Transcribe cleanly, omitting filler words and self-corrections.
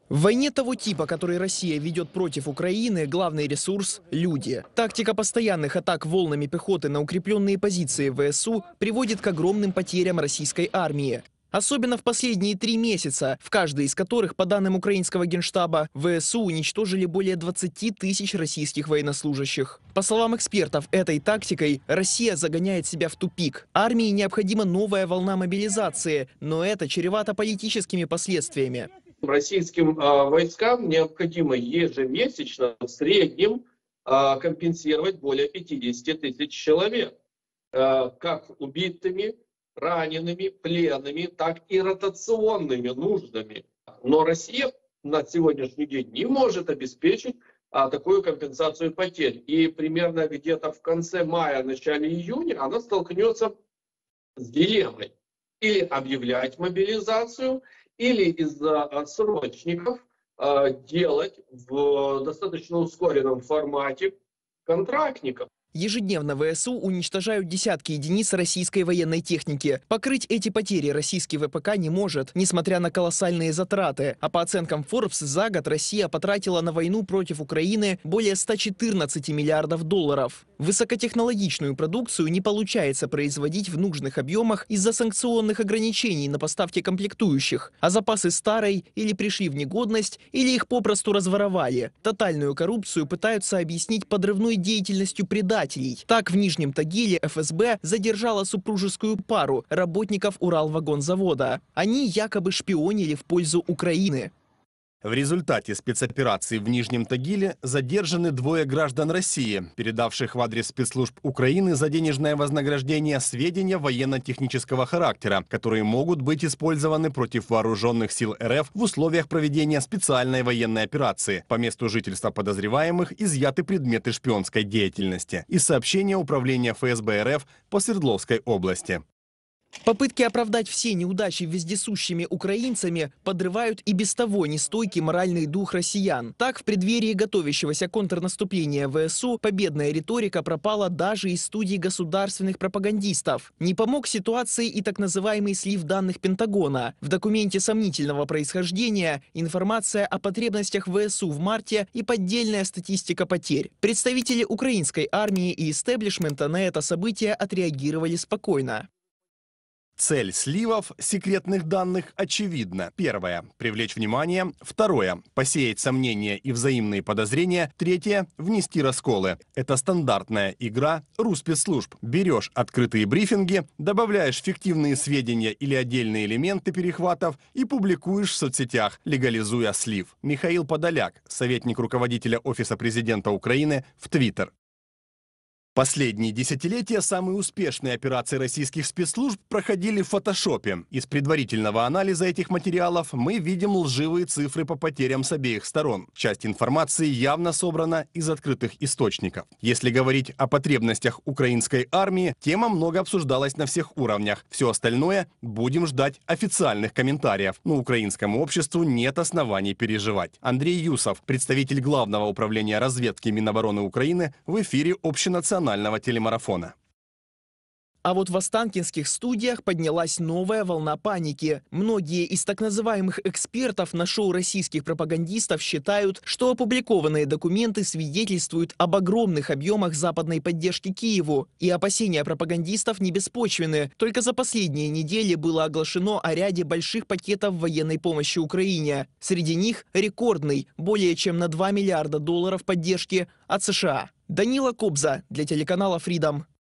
В войне того типа, который Россия ведет против Украины, главный ресурс – люди. Тактика постоянных атак волнами пехоты на укрепленные позиции ВСУ приводит к огромным потерям российской армии. Особенно в последние 3 месяца, в каждой из которых, по данным украинского генштаба, ВСУ уничтожили более 20 тысяч российских военнослужащих. По словам экспертов, этой тактикой Россия загоняет себя в тупик. Армии необходима новая волна мобилизации, но это чревато политическими последствиями. Российским войскам необходимо ежемесячно в среднем компенсировать более 50 тысяч человек, как убитыми, ранеными, пленными, так и ротационными нуждами. Но Россия на сегодняшний день не может обеспечить такую компенсацию потерь. И примерно где-то в конце мая, начале июня она столкнется с дилеммой: или объявлять мобилизацию, или из-за срочников делать в достаточно ускоренном формате контрактников. Ежедневно ВСУ уничтожают десятки единиц российской военной техники. Покрыть эти потери российский ВПК не может, несмотря на колоссальные затраты. А по оценкам Forbes, за год Россия потратила на войну против Украины более 114 миллиардов долларов. Высокотехнологичную продукцию не получается производить в нужных объемах из-за санкционных ограничений на поставки комплектующих. А запасы старой или пришли в негодность, или их попросту разворовали. Тотальную коррупцию пытаются объяснить подрывной деятельностью предателей. Так, в Нижнем Тагиле ФСБ задержала супружескую пару работников Уралвагонзавода. Они якобы шпионили в пользу Украины. В результате спецоперации в Нижнем Тагиле задержаны 2 граждан России, передавших в адрес спецслужб Украины за денежное вознаграждение сведения военно-технического характера, которые могут быть использованы против вооруженных сил РФ в условиях проведения специальной военной операции. По месту жительства подозреваемых изъяты предметы шпионской деятельности. Из сообщения Управления ФСБ РФ по Свердловской области. Попытки оправдать все неудачи вездесущими украинцами подрывают и без того нестойкий моральный дух россиян. Так, в преддверии готовящегося контрнаступления ВСУ победная риторика пропала даже из студий государственных пропагандистов. Не помог ситуации и так называемый слив данных Пентагона. В документе сомнительного происхождения информация о потребностях ВСУ в марте и поддельная статистика потерь. Представители украинской армии и истеблишмента на это событие отреагировали спокойно. Цель сливов секретных данных очевидна. Первое – привлечь внимание. Второе – посеять сомнения и взаимные подозрения. Третье – внести расколы. Это стандартная игра Руспецслужб. Берешь открытые брифинги, добавляешь фиктивные сведения или отдельные элементы перехватов и публикуешь в соцсетях, легализуя слив. Михаил Подоляк, советник руководителя Офиса президента Украины, в Твиттер. Последние десятилетия самые успешные операции российских спецслужб проходили в фотошопе. Из предварительного анализа этих материалов мы видим лживые цифры по потерям с обеих сторон. Часть информации явно собрана из открытых источников. Если говорить о потребностях украинской армии, тема много обсуждалась на всех уровнях. Все остальное будем ждать официальных комментариев. Но украинскому обществу нет оснований переживать. Андрей Юсов, представитель Главного управления разведки Минобороны Украины, в эфире общенационального телемарафона. А вот в останкинских студиях поднялась новая волна паники. Многие из так называемых экспертов на шоу российских пропагандистов считают, что опубликованные документы свидетельствуют об огромных объемах западной поддержки Киеву. И опасения пропагандистов не беспочвены. Только за последние недели было оглашено о ряде больших пакетов военной помощи Украине. Среди них рекордный, более чем на 2 миллиарда долларов поддержки от США. Данила Кобза для телеканала Freedom.